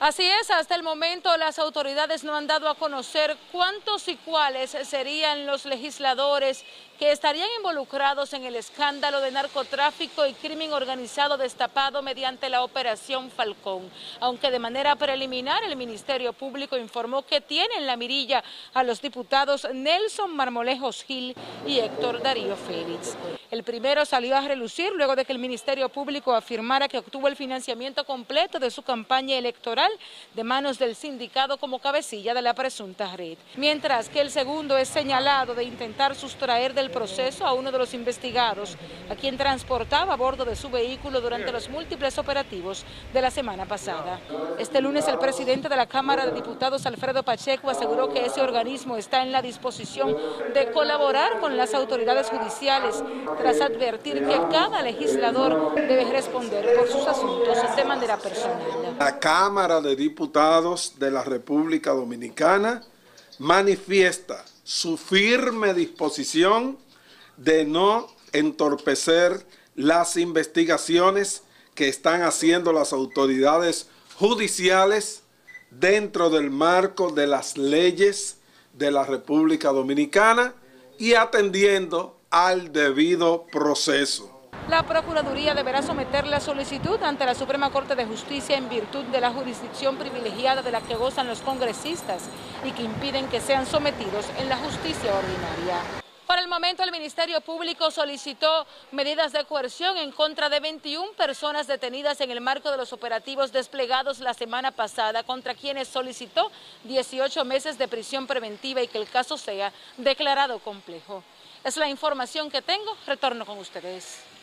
Así es, hasta el momento las autoridades no han dado a conocer cuántos y cuáles serían los legisladores que estarían involucrados en el escándalo de narcotráfico y crimen organizado destapado mediante la Operación Falcón. Aunque de manera preliminar el Ministerio Público informó que tiene en la mirilla a los diputados Nelson Marmolejos Gil y Héctor Darío Félix. El primero salió a relucir luego de que el Ministerio Público afirmara que obtuvo el financiamiento completo de su campaña electoral de manos del sindicado como cabecilla de la presunta red. Mientras que el segundo es señalado de intentar sustraer del proceso a uno de los investigados, a quien transportaba a bordo de su vehículo durante los múltiples operativos de la semana pasada. Este lunes el presidente de la Cámara de Diputados, Alfredo Pacheco, aseguró que ese organismo está en la disposición de colaborar con las autoridades judiciales, tras advertir que cada legislador debe responder por sus asuntos de manera personal. La Cámara de Diputados de la República Dominicana manifiesta su firme disposición de no entorpecer las investigaciones que están haciendo las autoridades judiciales dentro del marco de las leyes de la República Dominicana y atendiendo al debido proceso. La Procuraduría deberá someter la solicitud ante la Suprema Corte de Justicia en virtud de la jurisdicción privilegiada de la que gozan los congresistas y que impiden que sean sometidos en la justicia ordinaria. Por el momento, el Ministerio Público solicitó medidas de coerción en contra de 21 personas detenidas en el marco de los operativos desplegados la semana pasada, contra quienes solicitó 18 meses de prisión preventiva y que el caso sea declarado complejo. Es la información que tengo. Retorno con ustedes.